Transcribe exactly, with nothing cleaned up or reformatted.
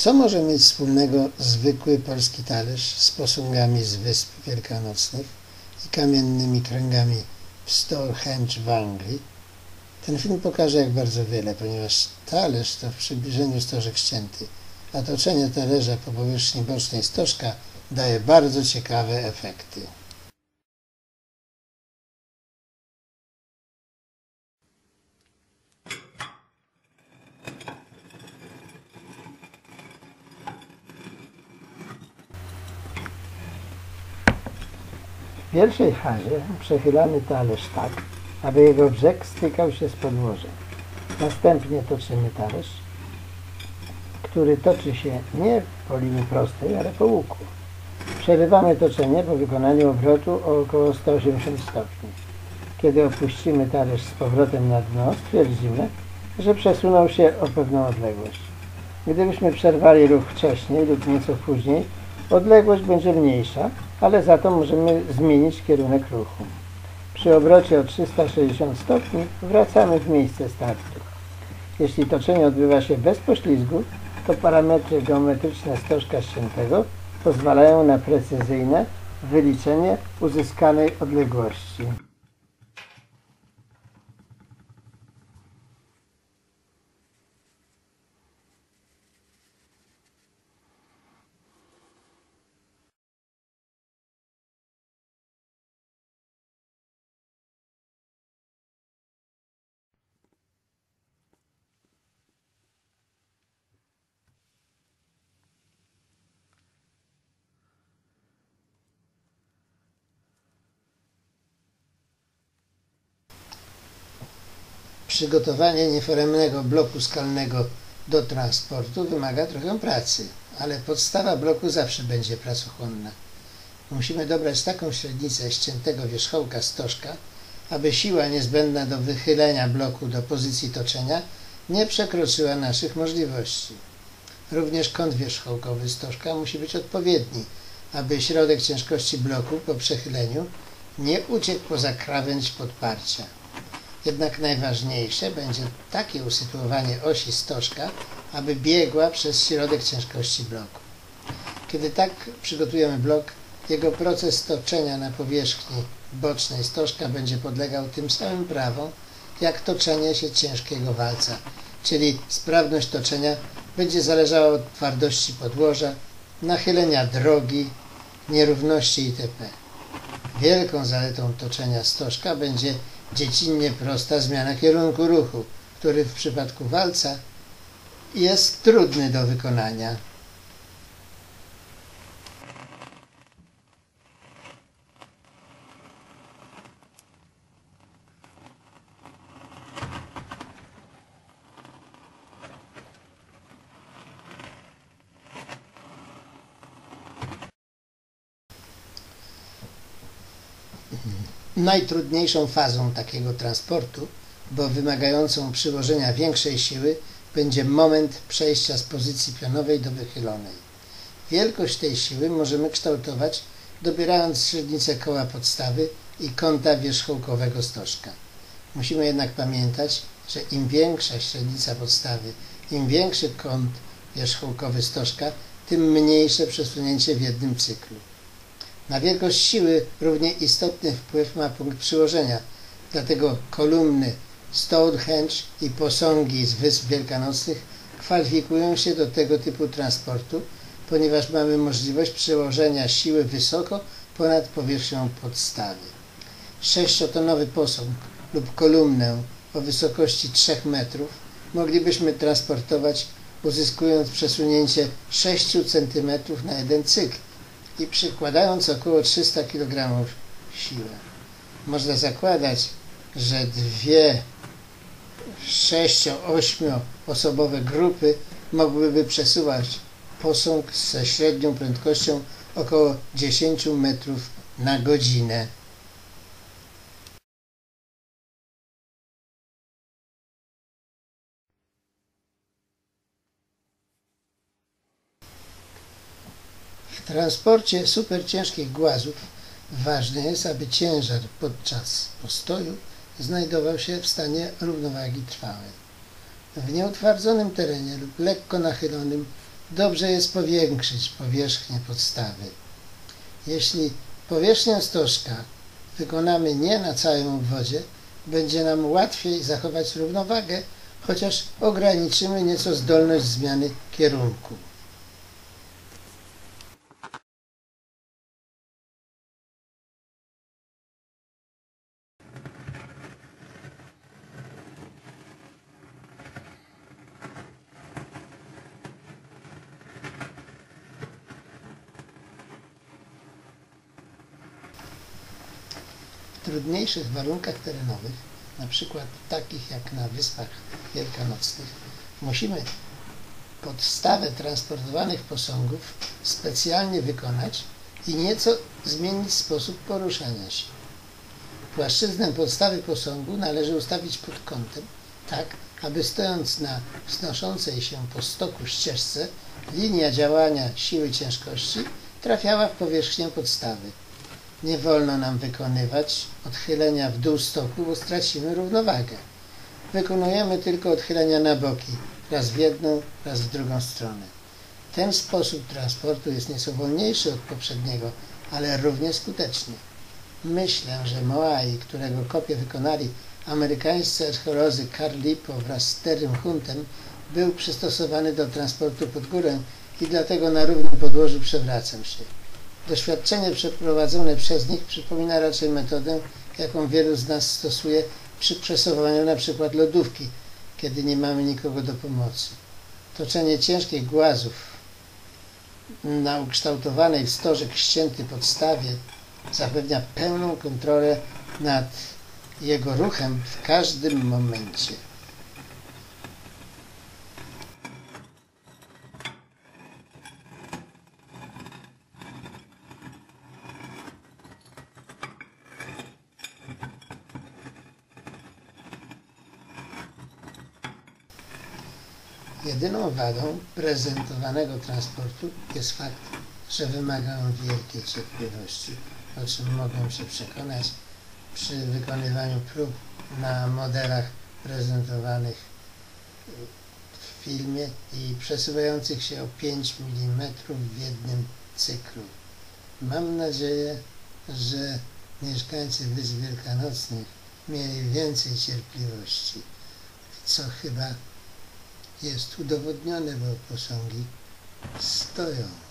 Co może mieć wspólnego zwykły polski talerz z posągami z Wysp Wielkanocnych i kamiennymi kręgami w Stonehenge w Anglii? Ten film pokaże jak bardzo wiele, ponieważ talerz to w przybliżeniu stożek ścięty, a toczenie talerza po powierzchni bocznej stożka daje bardzo ciekawe efekty. W pierwszej fazie przechylamy talerz tak, aby jego brzeg stykał się z podłożem. Następnie toczymy talerz, który toczy się nie po linii prostej, ale po łuku. Przerywamy toczenie po wykonaniu obrotu o około sto osiemdziesiąt stopni. Kiedy opuścimy talerz z powrotem na dno, stwierdzimy, że przesunął się o pewną odległość. Gdybyśmy przerwali ruch wcześniej lub nieco później, odległość będzie mniejsza, ale za to możemy zmienić kierunek ruchu. Przy obrocie o trzysta sześćdziesiąt stopni wracamy w miejsce startu. Jeśli toczenie odbywa się bez poślizgu, to parametry geometryczne stożka ściętego pozwalają na precyzyjne wyliczenie uzyskanej odległości. Przygotowanie nieforemnego bloku skalnego do transportu wymaga trochę pracy, ale podstawa bloku zawsze będzie pracochłonna. Musimy dobrać taką średnicę ściętego wierzchołka stożka, aby siła niezbędna do wychylenia bloku do pozycji toczenia nie przekroczyła naszych możliwości. Również kąt wierzchołkowy stożka musi być odpowiedni, aby środek ciężkości bloku po przechyleniu nie uciekł poza krawędź podparcia. Jednak najważniejsze będzie takie usytuowanie osi stożka, aby biegła przez środek ciężkości bloku. Kiedy tak przygotujemy blok, jego proces toczenia na powierzchni bocznej stożka będzie podlegał tym samym prawom, jak toczenie się ciężkiego walca, czyli sprawność toczenia będzie zależała od twardości podłoża, nachylenia drogi, nierówności itp. Wielką zaletą toczenia stożka będzie dziecinnie prosta zmiana kierunku ruchu, który w przypadku walca jest trudny do wykonania. Najtrudniejszą fazą takiego transportu, bo wymagającą przyłożenia większej siły, będzie moment przejścia z pozycji pionowej do wychylonej. Wielkość tej siły możemy kształtować, dobierając średnicę koła podstawy i kąta wierzchołkowego stożka. Musimy jednak pamiętać, że im większa średnica podstawy, im większy kąt wierzchołkowy stożka, tym mniejsze przesunięcie w jednym cyklu. Na wielkość siły równie istotny wpływ ma punkt przyłożenia, dlatego kolumny Stonehenge i posągi z Wysp Wielkanocnych kwalifikują się do tego typu transportu, ponieważ mamy możliwość przełożenia siły wysoko ponad powierzchnią podstawy. Sześciotonowy posąg lub kolumnę o wysokości trzech metrów moglibyśmy transportować, uzyskując przesunięcie sześć centymetrów na jeden cykl i przykładając około trzysta kilogramów siły. Można zakładać, że dwie sześcio-ośmioosobowe grupy mogłyby przesuwać posąg ze średnią prędkością około dziesięć metrów na godzinę. W transporcie superciężkich głazów ważne jest, aby ciężar podczas postoju znajdował się w stanie równowagi trwałej. W nieutwardzonym terenie lub lekko nachylonym dobrze jest powiększyć powierzchnię podstawy. Jeśli powierzchnię stożka wykonamy nie na całym obwodzie, będzie nam łatwiej zachować równowagę, chociaż ograniczymy nieco zdolność zmiany kierunku. W trudniejszych warunkach terenowych, na przykład takich jak na Wyspach Wielkanocnych, musimy podstawę transportowanych posągów specjalnie wykonać i nieco zmienić sposób poruszania się. Płaszczyznę podstawy posągu należy ustawić pod kątem, tak aby stojąc na wznoszącej się po stoku ścieżce, linia działania siły ciężkości trafiała w powierzchnię podstawy. Nie wolno nam wykonywać odchylenia w dół stoku, bo stracimy równowagę. Wykonujemy tylko odchylenia na boki, raz w jedną, raz w drugą stronę. Ten sposób transportu jest nieco wolniejszy od poprzedniego, ale równie skuteczny. Myślę, że Moai, którego kopię wykonali amerykańscy archeolodzy Carl Lipo wraz z Terrym Huntem, był przystosowany do transportu pod górę i dlatego na równym podłożu przewracał się. Doświadczenie przeprowadzone przez nich przypomina raczej metodę, jaką wielu z nas stosuje przy przesuwaniu na przykład lodówki, kiedy nie mamy nikogo do pomocy. Toczenie ciężkich głazów na ukształtowanej w stożek ścięty podstawie zapewnia pełną kontrolę nad jego ruchem w każdym momencie. Jedyną wadą prezentowanego transportu jest fakt, że wymaga on wielkiej cierpliwości, o czym mogą się przekonać przy wykonywaniu prób na modelach prezentowanych w filmie i przesuwających się o pięć milimetrów w jednym cyklu. Mam nadzieję, że mieszkańcy Wysp Wielkanocnych mieli więcej cierpliwości, co chyba jest udowodnione, bo posągi stoją.